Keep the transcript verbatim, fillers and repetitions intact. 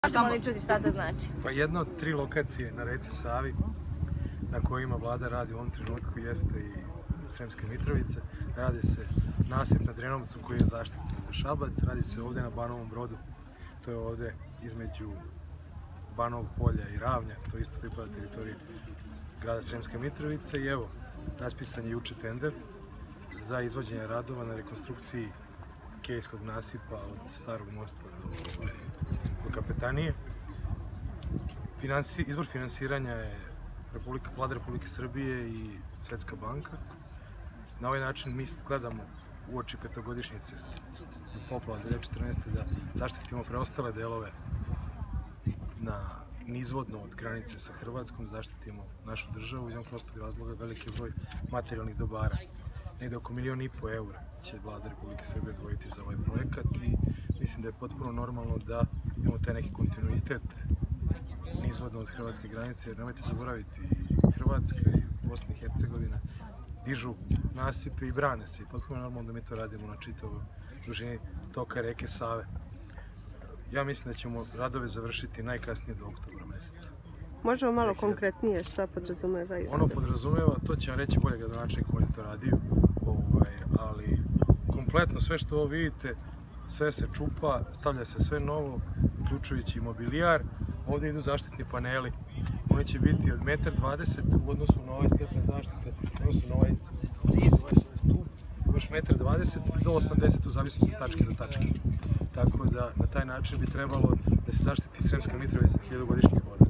Možemo li čuti šta to znači? Pa jedna od tri lokacije na reci Savi na kojima vlada radi u ovom trenutku jeste i Sremske Mitrovice. Radi se nasip na Drenovcu koji je zaštitni za Šabac, radi se ovdje na Banovom Brodu, to je ovdje između Banovog Polja i Ravnja, to isto pripada teritoriji grada Sremske Mitrovice i evo, raspisan je juče tender za izvođenje radova na rekonstrukciji Kejskog nasipa od Starog mosta do, do Kapetanije. Finansi, izvor finansiranja je Republika, Vlada Republike Srbije i Svetska banka. Na ovaj način mi gledamo uoči petogodišnjice poplava dve hiljade četrnaeste. da zaštitimo preostale delove na nizvodno od granice sa Hrvatskom, zaštitimo našu državu iz jednog prostog razloga veliki broj materijalnih dobara. Negde oko milion i po eura će Vlada Republike Srbije odvojiti za ovaj projekat i mislim da je potpuno normalno da imamo taj neki kontinuitet nizvodno od hrvatske granice, jer nemojte zaboraviti i Hrvatska i Bosna i Hercegovina dižu nasipe i brane se i potpuno normalno da mi to radimo na čitavoj dužini toka reke Save. Ja mislim da ćemo radove završiti najkasnije do oktobra meseca. Možemo malo konkretnije šta podrazumevaju? Ono podrazumeva, to će vam reći bolje gradonačelnik koji je to radio, ovaj, ali kompletno sve što ovo vidite, sve se čupa, stavlja se sve novo, uključujući i mobilijar. Ovdje idu zaštitni paneli, oni će biti od jedan dvadeset metra u odnosu na ovaj stepen zaštite, u odnosu na ovaj zid, ovaj stup, još jedan dvadeset metra do osamdeset u zavisnosti od tačke do tačke. Tako da na taj način bi trebalo da se zaštiti Sremska Mitrovica hiljadugodišnjih voda.